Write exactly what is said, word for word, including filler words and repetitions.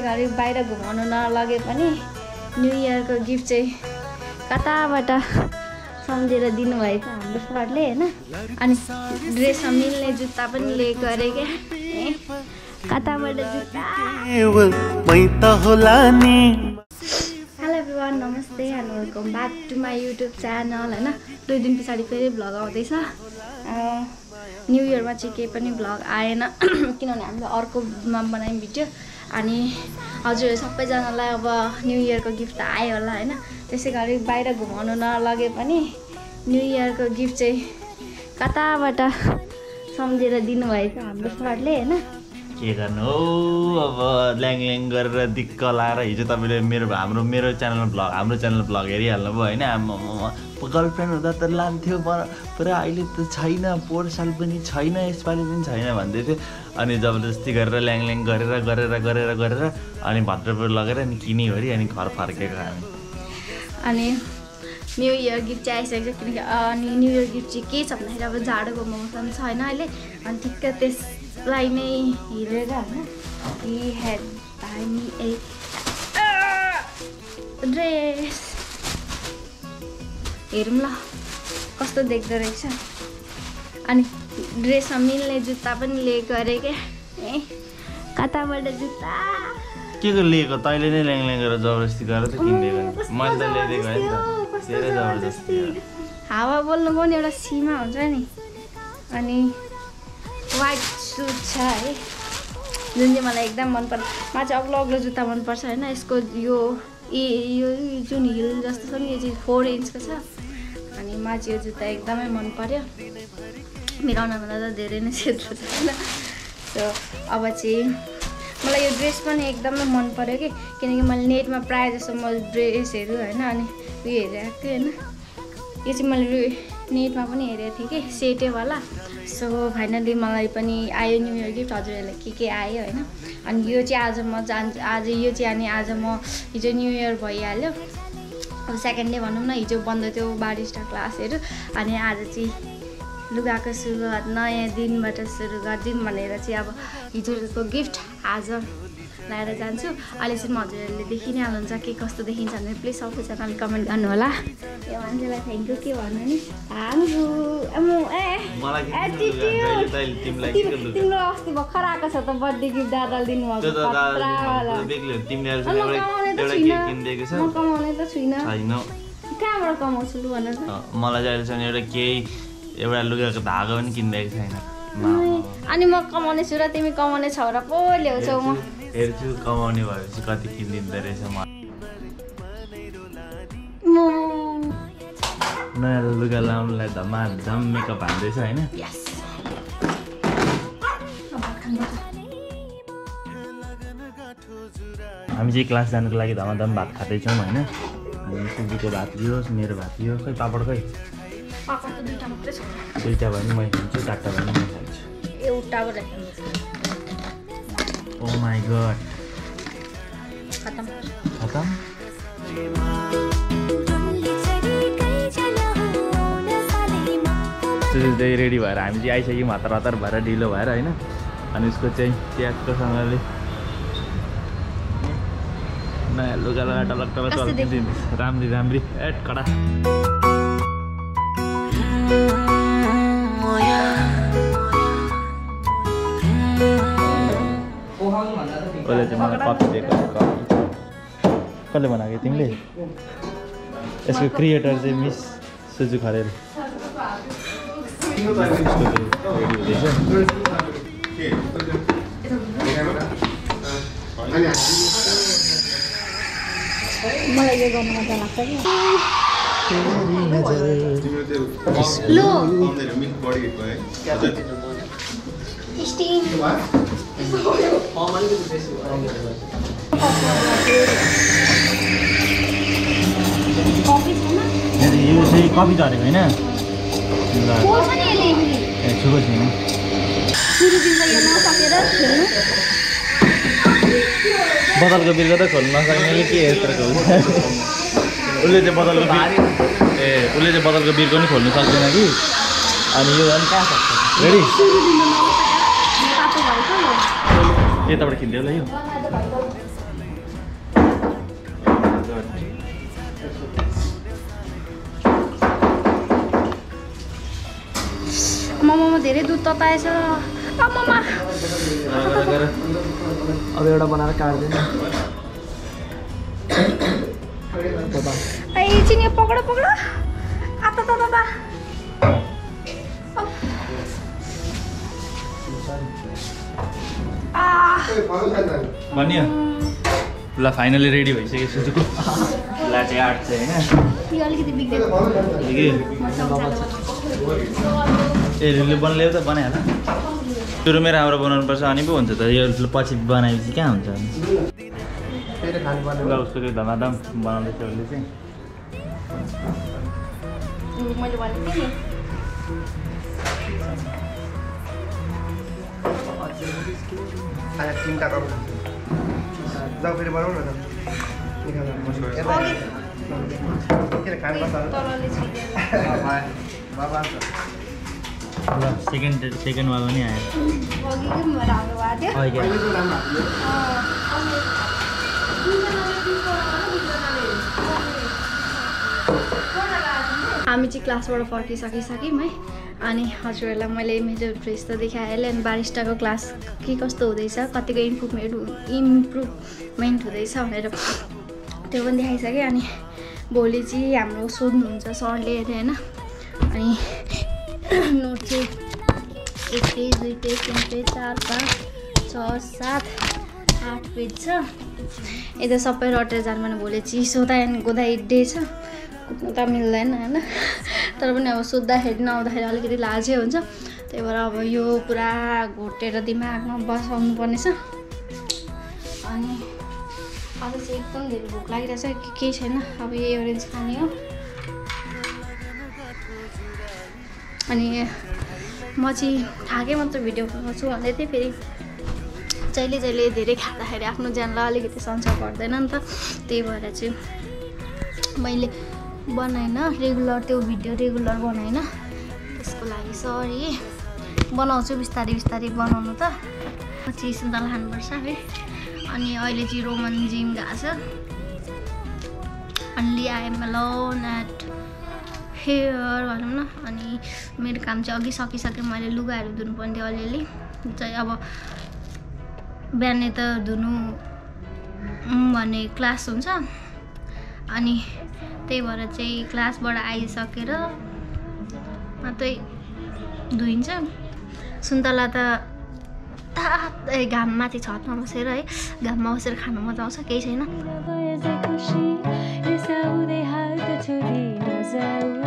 गरी बाहिर घुमाउनु नलगे पनि न्यू इयरको गिफ्ट चाहिँ कताबाट सम्झेर दिनुभएको हाम्रो सरले हैन। अनि ड्रेसमा मिल्ने जुत्ता पनि लिएको अरे क्या कताबाट जुत्ता। हेलो एभ्रिवान, नमस्ते and welcome back to my YouTube channel हैन। दुई दिन पछाडि फेरि भ्लग आउँदैछ। न्यू इयरमा चाहिँ केही पनि भ्लग आएन किनभने हामीले अर्कोमा बनायौँ भिडियो। अनि हजुर सबैजनालाई अब न्यू इयरको गिफ्ट त आयो होला हैन। त्यसै गरी बाहिर घुमाउनु नलगे पनि न्यू इयरको गिफ्ट चाहिँ कताबाट सम्झेर दिनुभएको हाम्रो सरले हैन। के गर्नु हो अब ल्याङ ल्याङ गरेर दिक्क लाएर हिजो तपाईँले मेरो हाम्रो मेरो च्यानलमा भ्लग हाम्रो च्यानल भ्लग हेरिहाल्नु भयो होइन। गर्लफ्रेन्ड हुँदा त लान्थ्यो पुरा, अहिले त छैन, पोहोर साल पनि छैन, यसपालि पनि छैन भन्दै थियो। अनि जबरजस्ती गरेर ल्याङ ल्याङ गरेर गरेर गरेर गरेर अनि भद्रपुर लगेर अनि किन्यो अरे अनि घर फर्केको हामी। अनि न्यू इयर गिफ्ट चाहिँ आइसकेको छ किनकि अनि न्यू इयर गिफ्ट चाहिँ के छ भन्दाखेरि अब जाडोको मौसम छ होइन अहिले। अनि ठिक्क त्यसलाई नै हेरेर होइन he had buy me a dress. हेरौँ ल कस्तो देख्दो रहेछ। अनि ड्रेसमा मिल्ने जुत्ता पनि लिएको अरे क्या ए कताबाट जुत्ता। के को लिएको तैँले नै ल्याङ ल्याङ गरेर जबरजस्ती गरेर त किनिदिएको नि, मैले त ल्याइदिएको होइन त, धेरै जबरजस्ती। हावा बोल्नुको नि एउटा सीमा हुन्छ नि। अनि वाइट सुट छ है जुन चाहिँ मलाई एकदम मनपर्छ। मलाई चाहिँ अग्लो अग्लो जुत्ता मनपर्छ होइन। यसको यो ए यो जुन हिल जस्तो छ नि यो चाहिँ फोर इन्चको छ। अनि मलाई चाहिँ यो जुत्ता एकदमै मन पर्यो। मेरो अनुहारभन्दा त धेरै नै सेतो छ होइन। सो अब चाहिँ मलाई यो ड्रेस पनि एकदमै मन पर्यो कि किनकि मैले नेटमा प्रायः जस्तो म ड्रेसहरू होइन अनि उयो हेरेको थिएँ होइन। यो चाहिँ मैले नेटमा पनि हेरेको थिएँ कि सेटेवाला। सो फाइनली मलाई पनि आयो न्यू इयर गिफ्ट। हजुरहरूलाई के के आयो होइन। अनि यो चाहिँ आज म जान्छु आज यो चाहिँ अनि आज म हिजो न्यू इयर भइहाल्यो। अब सेकेन्ड डे भनौँ न, हिजो बन्द थियो बारिस्टा क्लासहरू। अनि आज चाहिँ लुगाको सुरुवात नयाँ दिनबाट सुरु गरिदिउँ भनेर चाहिँ अब हिजोको गिफ्ट आज ल्याएर जान्छु। अहिले चाहिँ हजुरहरूले देखि नै हाल्नुहुन्छ के कस्तो देखिन्छ भने प्लिज सबैजनाले कमेन्ट गर्नु होला। यो मान्छेलाई थ्याङ्क यू के भन्नु नि तिम्रो अस्ति भर्खर आएको छ त बर्थडे गिफ्ट दादाले दिनुभएको। म कमाउने त छुइनँ, कहाँबाट कमाउँछु लु भन त। मलाई चाहिँ अहिलेसम्म एउटा केही एउटा लुगाको धागो पनि किनिदिएको छैन। अनि म कमाउने छु र तिमी कमाउने छौ र पो ल्याउँछौ। म हेर्छु कमाउने भएपछि कति किनिदिँदो रहेछ। म नयाँ लुगा लाउनुलाई धमाधम मेकअप हान्दैछ होइन। हामी चाहिँ क्लास जानुको लागि धमाधम भात खाँदैछौँ होइन। अनि सुजीको भात यो मेरो भात यो खै पापड खै दुईवटा भयो भने मैले खान्छु, चारवटा भयो भने मैले खान्छु। ओ माई गड खतम खतम। सुजी चाहिँ रेडी भएर हामी चाहिँ आइसक्यौँ हतार हतार भएर ढिलो भएर होइन। अनि उसको चाहिँ ट्याक्कसँगले नयाँ लुगा लगा टलक टलक टलकिदिन्छ राम्री राम्री एट कडा। कसले चाहिँ मलाई कपी दिएको कपी कसले बनाएको तिमीले? यसको क्रिएटर चाहिँ मिस सुजु खरेल। मलाई यो गर्नु मजा लाग्छ कि लो यो चाहिँ कपी झरेको होइन ए छुको छैन। बदलको बिर्को त खोल्नु नसक्नेले के यत्रो उसले चाहिँ बदलको ए उसले चाहिँ बदलको बिर्को पनि खोल्नु सक्दैन कि। अनि यो झन् कहाँ सक्छ रेडी यताबाट खिच्दै होला यो मम्मा धेरै दुध तताएछ। मम्मा अब एउटा बनाएर काट्दैन। ए चिनी पकडो पकडो आता ता ता आ बनियो ल फाइनली रेडी भइसक्यो सुजुको लाटे आर्ट चाहिँ हैन यो अलिकति बिग्रेको ए रिले बनले त बनाइहाल सुरुमै राम्रो बनाउनु पर्छ अनि पो हुन्छ त यो पछि बनाएपछि कहाँ हुन्छ फेरि खानु पर्ने ल उसको त्यो धमाधम बनाउँदैछ उसले चाहिँ मैले भनेको थिएँ आया तीनटा कप जाऊ फेरि बनाउन न निकाल्नु किन खानु पर्छ तलले छिटेर बाबा ल सेकेन्ड सेकेन्डमा पनि आयो अघि के भएर हाम्रो भएको थियो हामी चाहिँ क्लासबाट फर्किसकिसक्यौँ है अनि हजुरहरूलाई मैले मेरो ड्रेस त देखाइहालेँ अनि बारिस्टाको क्लास के कस्तो हुँदैछ कतिको इम्प्रुभमेन्ट इम्प्रुभमेन्ट हुँदैछ भनेर त्यो पनि देखाइसकेँ अनि भोलि चाहिँ हाम्रो सोध्नुहुन्छ सरले अरे होइन अनि नोट चाहिँ एक पेज दुई पेज तिन पेज चार पाँच छ सात आठ पेज छ यता सबै रटेर जानु भने भोलि चिसो त गोदाइ डे छ कुद्नु त मिल्दैन होइन तर पनि अब सोद्धाखेरि नआउँदाखेरि अलिकति लाजै हुन्छ त्यही भएर अब यो पुरा घोटेर दिमागमा बसाउनु पर्ने छ अनि अब चाहिँ एकदम धेरै भोक लागिरहेछ कि केही छैन अब यही ओरेन्ज खाने हो अनि म चाहिँ थाकेँ मात्र भिडियो बनाउँछु भन्दै थिएँ फेरि जहिले जहिले धेरै खाँदाखेरि आफ्नो ज्यानलाई अलिकति सन्चो गर्दैन नि त त्यही भएर चाहिँ मैले बनाएन रेगुलर त्यो भिडियो रेगुलर बनाएन त्यसको लागि सरी बनाउँछु बिस्तारै बिस्तारै बनाउनु त पछि सुन्तला खानुपर्छ है अनि अहिले चाहिँ रोमन जिम गएको छ only I am alone at here भनौँ न अनि मेरो काम चाहिँ अघि सकिसकेँ मैले लुगाहरू धुनुपर्ने थियो अलिअलि चाहिँ अब बिहानै त धुनु भन्ने क्लास हुन्छ अनि त्यही भएर चाहिँ क्लासबाट आइसकेर मात्रै धुइन्छ सुन्तला त तातै घाममाथि छतमा बसेर है घाममा बसेर खानु मजा आउँछ केही छैन